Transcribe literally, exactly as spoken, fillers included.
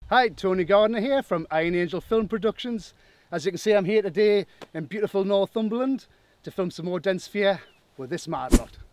Hi, Tony Gardner here from Iron Angel Film Productions. As you can see, I'm here today in beautiful Northumberland to film some more dense fear with this mad lot.